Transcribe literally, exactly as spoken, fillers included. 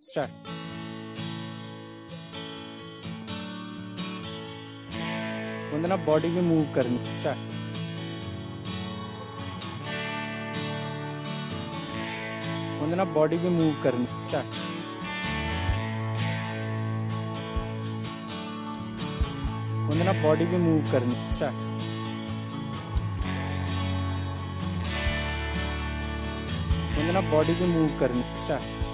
Start. Vandana body भी move करनी। Start. Vandana body भी मूव करनी। स्टार्ट। वंदना बॉडी भी मूव करनी। स्टार्ट। वंदना बॉडी भी मूव करनी। स्टार्ट।